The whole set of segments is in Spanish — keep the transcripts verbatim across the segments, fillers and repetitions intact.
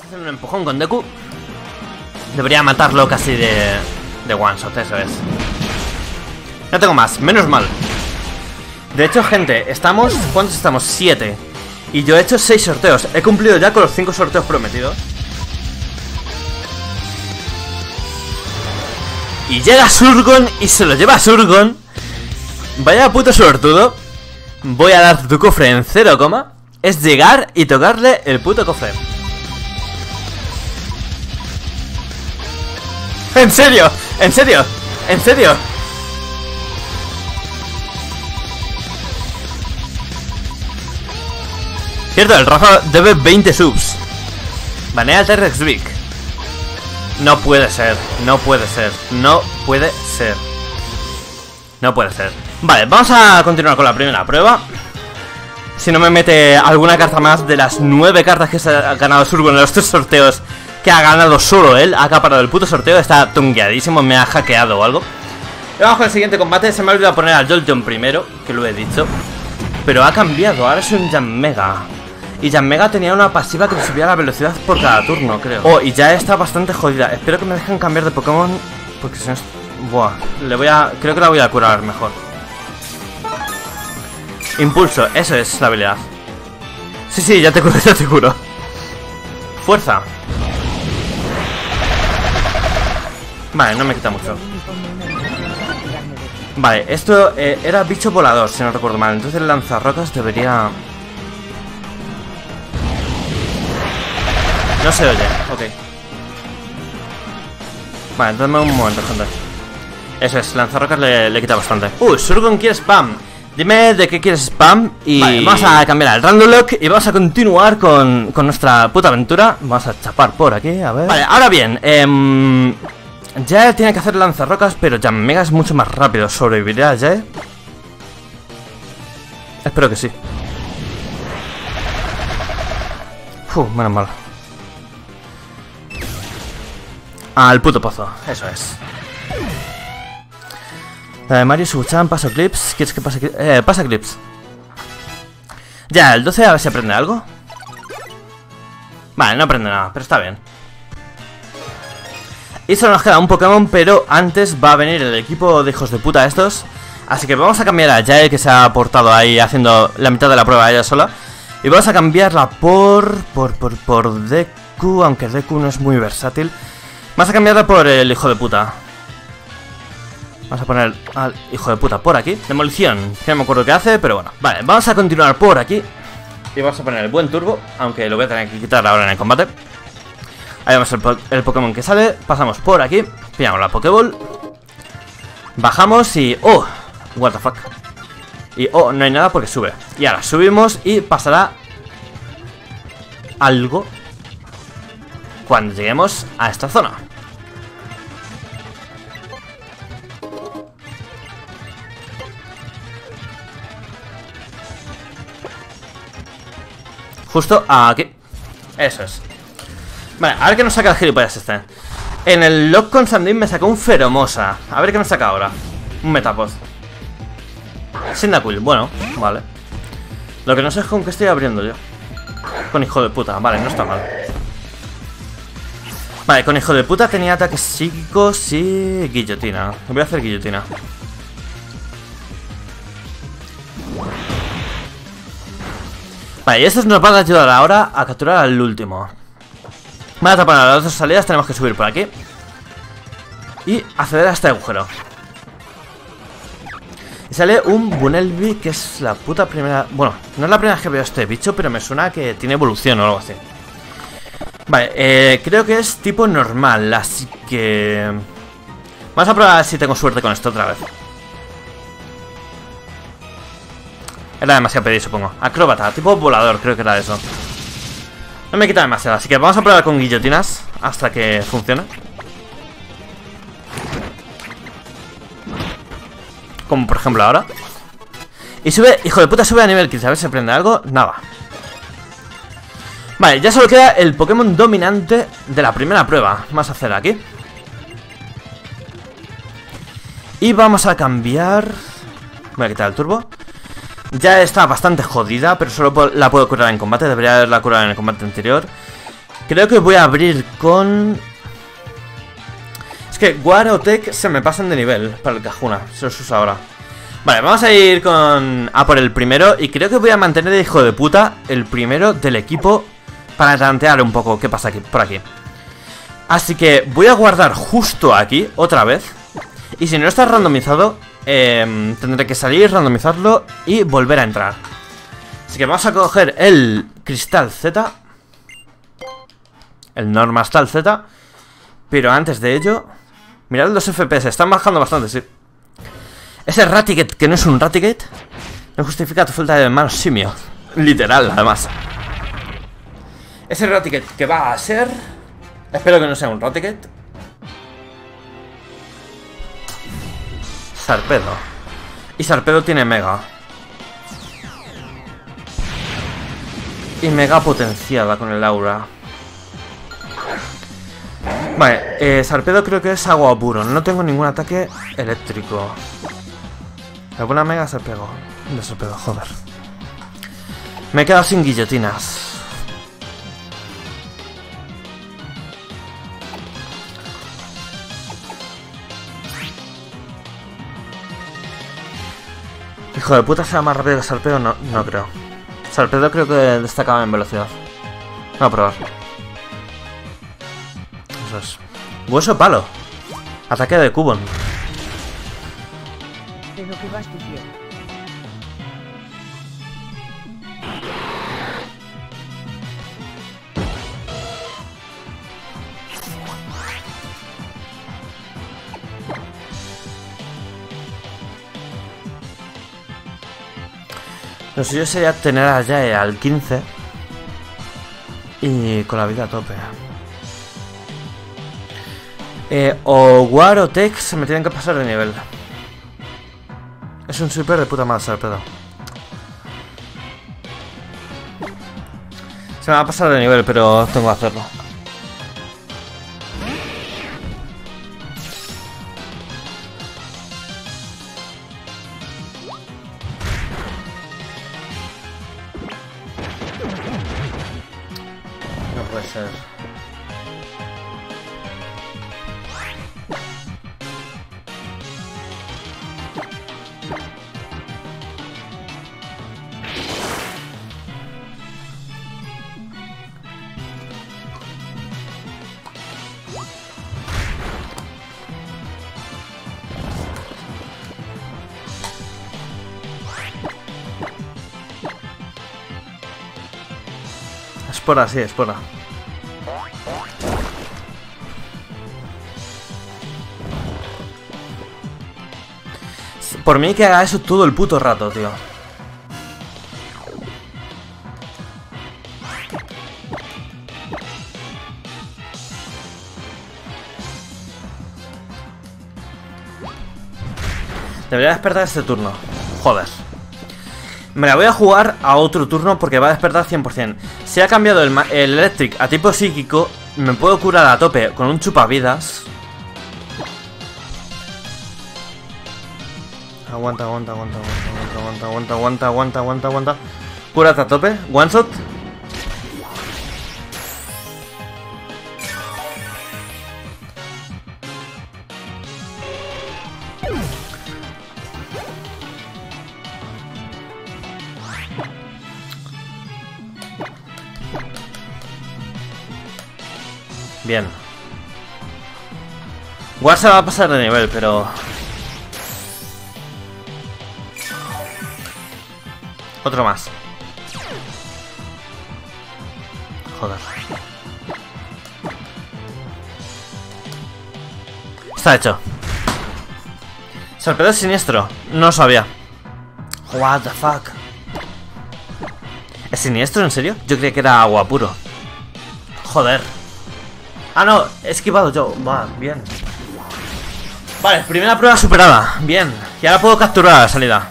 hacer un empujón con Deku. Debería matarlo casi de, de one shot, eso es. No tengo más, menos mal. De hecho, gente, estamos... ¿Cuántos estamos? Siete. Y yo he hecho seis sorteos. He cumplido ya con los cinco sorteos prometidos. Y llega Surgon y se lo lleva a Surgon. Vaya puto sortudo. Voy a dar tu cofre en cero, es llegar y tocarle el puto cofre. ¿En serio? ¿En serio? ¿En serio? Cierto, el Rafa debe veinte subs. Banea al T-Rex Big. No puede ser, no puede ser, no puede ser. No puede ser. Vale, vamos a continuar con la primera prueba. Si no me mete alguna carta más de las nueve cartas que se ha ganado Surgon en los tres sorteos, que ha ganado solo él, ha acaparado el puto sorteo, está tungueadísimo, me ha hackeado o algo. Y vamos con el siguiente combate. Se me ha olvidado poner al Jolteon primero, que lo he dicho, pero ha cambiado, ahora es un Yanmega. Y Yanmega tenía una pasiva que le subía la velocidad por cada turno, creo. Oh, y ya está bastante jodida. Espero que me dejen cambiar de Pokémon, porque si no es... Buah, le voy a... creo que la voy a curar mejor. Impulso, eso es la habilidad. Sí, sí, ya te curo, ya te curo. Fuerza. Vale, no me quita mucho. Vale, esto eh, era bicho volador, si no recuerdo mal. Entonces el lanzarrocas debería... No se oye, ok. Vale, dame un momento, gente. Eso es, lanzarrocas le, le quita bastante. Uh, Surgon quiere spam. Dime de qué quieres spam y... Vale, vamos a cambiar el random lock y vamos a continuar con, con nuestra puta aventura. Vamos a chapar por aquí, a ver. Vale, ahora bien, eh, Jae tiene que hacer lanzarrocas, pero Yanmega es mucho más rápido. ¿Sobrevivirá Jae? Espero que sí. Uf, menos mal. Al puto pozo, eso es. Eh, Mario, Subuchan, paso clips. ¿Quieres que pase clips? Eh, pasa clips. Ya, el doce a ver si aprende algo. Vale, no aprende nada, pero está bien. Y solo nos queda un Pokémon, pero antes va a venir el equipo de hijos de puta estos. Así que vamos a cambiar a Jae, que se ha portado ahí haciendo la mitad de la prueba ella sola. Y vamos a cambiarla por... Por, por, por Deku, aunque Deku no es muy versátil. Vamos a cambiarla por el hijo de puta. Vamos a poner al hijo de puta por aquí. Demolición, que no me acuerdo qué hace, pero bueno. Vale, vamos a continuar por aquí. Y vamos a poner el buen turbo, aunque lo voy a tener que quitar ahora en el combate. Ahí vemos el, po el Pokémon que sale. Pasamos por aquí, pillamos la Pokéball. Bajamos y... ¡Oh! What the fuck. Y oh, no hay nada porque sube. Y ahora subimos y pasará algo cuando lleguemos a esta zona. Justo aquí. Eso es. Vale, a ver qué nos saca el gilipollas este. En el lock con Sandin me sacó un Feromosa. A ver qué me saca ahora. Un Metapod. Cyndaquil, bueno, vale. Lo que no sé es con qué estoy abriendo yo. Con hijo de puta, vale, no está mal. Vale, con hijo de puta tenía ataques psíquicos y guillotina. Voy a hacer guillotina. Vale, y estos nos van a ayudar ahora a capturar al último. Vamos a tapar las otras salidas, tenemos que subir por aquí y acceder a este agujero. Y sale un Bunnelby, que es la puta primera... Bueno, no es la primera vez que veo este bicho, pero me suena que tiene evolución o algo así. Vale, eh, creo que es tipo normal, así que... Vamos a probar si tengo suerte con esto otra vez. Era demasiado pedir, supongo. Acróbata, tipo volador, creo que era eso. No me quita demasiado, así que vamos a probar con guillotinas hasta que funcione. Como por ejemplo ahora. Y sube, hijo de puta, sube a nivel quince. A ver si aprende algo. Nada. Vale, ya solo queda el Pokémon dominante de la primera prueba. Vamos a hacer aquí. Y vamos a cambiar... Voy a quitar el turbo. Ya está bastante jodida, pero solo la puedo curar en combate. Debería haberla curado en el combate anterior. Creo que voy a abrir con... Es que War o Tech se me pasan de nivel para el Kahuna. Se los uso ahora. Vale, vamos a ir con... a por el primero. Y creo que voy a mantener, hijo de puta, el primero del equipo para tantear un poco qué pasa aquí, por aquí. Así que voy a guardar justo aquí, otra vez. Y si no está randomizado, eh, tendré que salir, randomizarlo y volver a entrar. Así que vamos a coger el Cristal Z, el Normastal Z. Pero antes de ello, mirad los F P S, están bajando bastante, sí. Ese Raticate, que no es un Raticate, no justifica tu falta de manos simio. Literal, además. Ese Raticate que va a ser... Espero que no sea un Raticate. Sarpedo. Y Sarpedo tiene Mega. Y Mega potenciada con el aura. Vale, eh, Sarpedo creo que es agua puro. No tengo ningún ataque eléctrico. ¿Alguna Mega Sarpedo? De Sarpedo, joder. Me he quedado sin guillotinas. Hijo de puta, ¿será más rápido que Sarpedo? No, no creo. Sarpedo creo que destacaba en velocidad. Vamos a probar. Eso es. Hueso palo. Ataque de Cubone. Te ocupas tu pie. Lo suyo sería tener a Yae al quince y con la vida a tope. Eh, o War o Tech se me tienen que pasar de nivel. Es un super de puta madre, Sarpedo. Se me va a pasar de nivel, pero tengo que hacerlo. No puede ser. Espora, sí, espora. Por mí que haga eso todo el puto rato, tío. Debería despertar este turno. Joder. Me la voy a jugar a otro turno porque va a despertar cien por cien. Si ha cambiado el, el Electric a tipo psíquico, me puedo curar a tope con un chupavidas. Aguanta, aguanta, aguanta, aguanta, aguanta, aguanta, aguanta, aguanta, aguanta, aguanta. Cúrate a tope. One shot. Bien. War se va a pasar de nivel, pero... Otro más. Joder. Está hecho. Sarpedo siniestro. No lo sabía. What the fuck. ¿Es siniestro, en serio? Yo creía que era agua puro. Joder. Ah, no, he esquivado yo. Va, bien. Vale, primera prueba superada. Bien. Y ahora puedo capturar a la salida.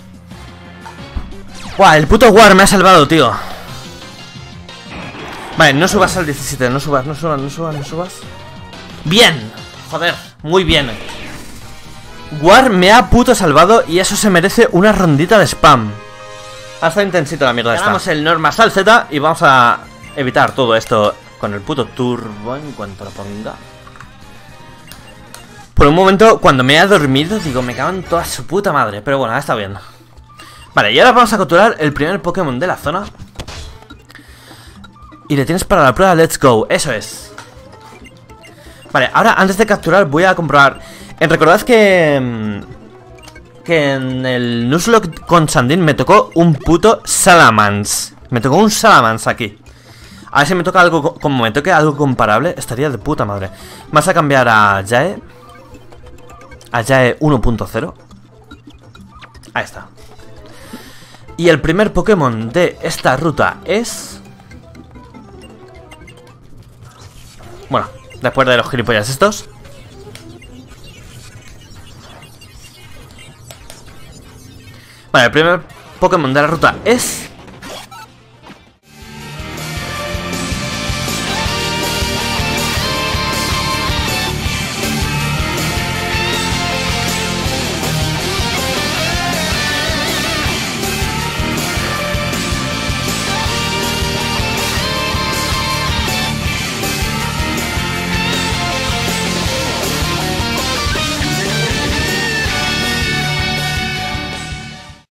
Buah, el puto War me ha salvado, tío. Vale, no subas al diecisiete. No subas, no subas, no subas, no subas. Bien. Joder, muy bien. War me ha puto salvado y eso se merece una rondita de spam. Ha estado intensito la mierda esta. Ganamos el Normastal Z y vamos a evitar todo esto con el puto turbo en cuanto lo ponga. Por un momento, cuando me he dormido, digo, me cago en toda su puta madre. Pero bueno, está bien. Vale, y ahora vamos a capturar el primer Pokémon de la zona. Y le tienes para la prueba, let's go. Eso es. Vale, ahora antes de capturar voy a comprobar. Eh, recordad que... Que en el Nuzlocke con Sandin me tocó un puto Salamence. Me tocó un Salamence aquí. A ver si me toca algo, como me toque algo comparable, estaría de puta madre. Vas a cambiar a Yae. A Yae uno punto cero. Ahí está. Y el primer Pokémon de esta ruta es... Bueno, después de los gilipollas estos. Vale, el primer Pokémon de la ruta es...